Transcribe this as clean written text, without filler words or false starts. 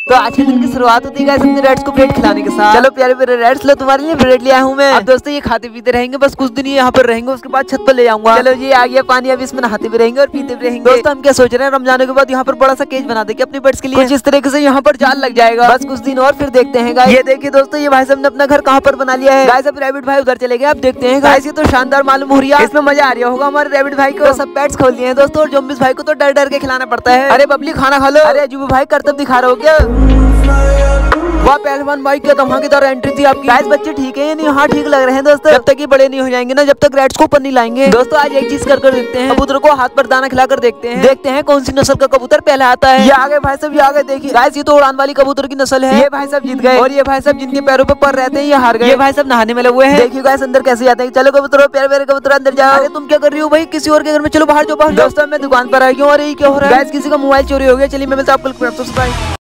तो आज के दिन की शुरुआत होती है अपने रेड्स को ब्रेड खिलाने के साथ। चलो प्यारे प्यारे रेड्स, लो तुम्हारे लिए ब्रेड लिया हूँ मैं। अब दोस्तों ये खाते पीते रहेंगे, बस कुछ दिन ये यहाँ पर रहेंगे, उसके बाद छत पर ले जाऊंगा। चलो जी आ गया पानी, अब इसमें नहाते भी रहेंगे और पीते भी रहेंगे। दोस्तों हम क्या सोच रहे हैं, रमजान के बाद यहाँ पर बड़ा सा केज बना देंगे अपने बर्ड्स के लिए। कुछ इस तरीके से यहाँ पर जाल लग जाएगा, बस कुछ दिन और फिर देखते हैं गाइस। ये देखिए दोस्तों, ये भाई साहब ने अपना घर कहाँ पर बना लिया है गाइस। अब रैबिट भाई उधर चले गए, अब देखते हैं गाइस। ये तो शानदार मालूम हो रही है, इसमें मजा आ रहा होगा हमारे रैबिट भाई को। सब पेट्स खोल दिए हैं दोस्तों, और जोम्बिस भाई को तो डर डर के खिलाना पड़ता है। अरे बबली खाना खा लो। अरे अजूबा भाई करतब दिखा रहे हो क्या? वाह पहलवान भाई, क्या धमाकेदार एंट्री थी आपकी। गाइस बच्चे ठीक है नहीं? हाँ ठीक लग रहे हैं दोस्तों, जब तक ये बड़े नहीं हो जाएंगे ना, जब तक रेड्स को ऊपर नहीं लाएंगे। दोस्तों आज एक चीज कर देखते हैं, कबूतर को हाथ पर दाना खिलाकर देखते हैं कौन सी नस्ल का कबूतर पहले आता है। ये आ गए भाई साहब, ये आ गए। देखिए गाइस, ये तो उड़ान वाली कबूतर की नस्ल है। ये भाई साहब जीत गए, और ये भाई साहब जिनके पैरों पर पर रहते हैं ये हार गए। ये भाई साहब नहाने में लगे हुए हैं। देखिए गाइस अंदर कैसे जाते हैं। चलो कबूतर, प्यारे प्यारे कबूतर अंदर जाओ। अरे तुम क्या कर रही हो भाई, किसी और के घर में चलो बाहर जाओ बाहर। दोस्तों मैं दुकान पर आई हूँ और ये क्या हो रहा है गाइस, किसी का मोबाइल चोरी हो गया। चलिए मैं मिलता हूँ आपको।